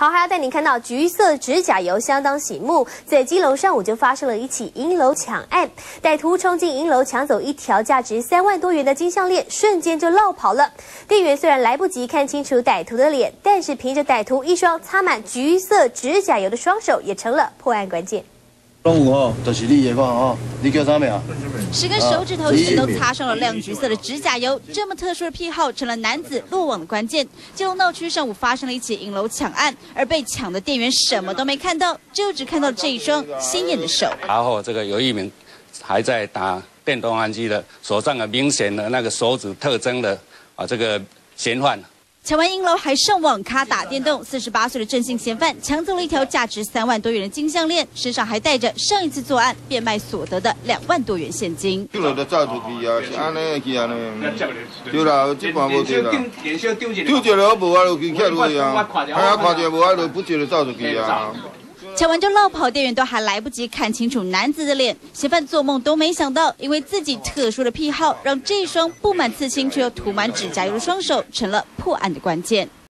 好，还要带您看到橘色指甲油相当醒目，在基隆上午就发生了一起银楼抢案，歹徒冲进银楼抢走一条价值3万多元的金项链，瞬间就落跑了。店员虽然来不及看清楚歹徒的脸，但是凭着歹徒一双擦满橘色指甲油的双手，也成了破案关键。 拢有哦，就是你的看哦，你叫啥名 ？10根手指头全都擦上了亮橘色的指甲油，这么特殊的癖好成了男子落网的关键。基隆闹区上午发生了一起银楼抢案，而被抢的店员什么都没看到，就只看到这一双鲜艳的手。 然后这个有一名还在打电动玩具的，手上有明显的那个手指特征的这个嫌犯。 抢完银楼还上网咖打电动，48岁的郑姓嫌犯抢走了一条价值3万多元的金项链，身上还带着上一次作案变卖所得的2万多元现金。 丢了就走出去啊，是安尼去安尼。对啦，这盘无对啦。丢着了无爱落去徛落去啊，哎呀，看见无爱落，不接就走出去啊。 抢完就落跑，店员都还来不及看清楚男子的脸，嫌犯做梦都没想到，因为自己特殊的癖好，让这一双布满刺青却又涂满指甲油的双手成了破案的关键。